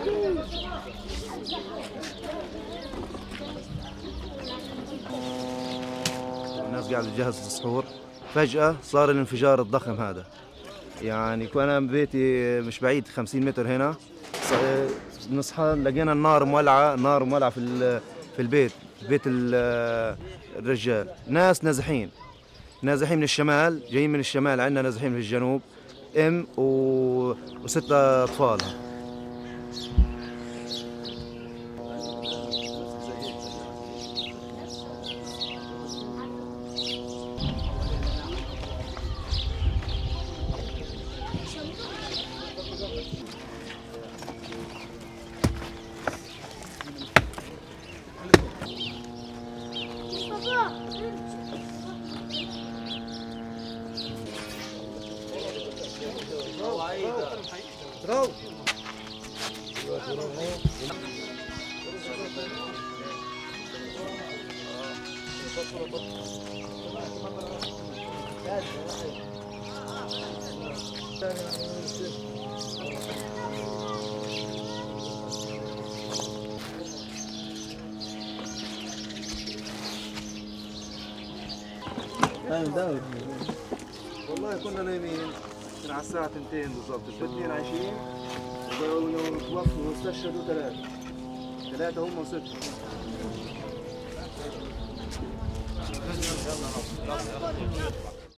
الناس قاعدة تجهز السحور، فجأة صار الانفجار الضخم هذا. يعني أنا بيتي مش بعيد 50 متر هنا، نصحى لقينا النار مولعة، النار مولعة في البيت، بيت الرجال. ناس نازحين من الشمال، جايين من الشمال، عندنا نازحين في الجنوب، وستة أطفالها. والله كنا نايمين من على الساعة 2 بالضبط، الاثنين عايشين وتوفوا واستشهدوا ثلاثة هم وستة.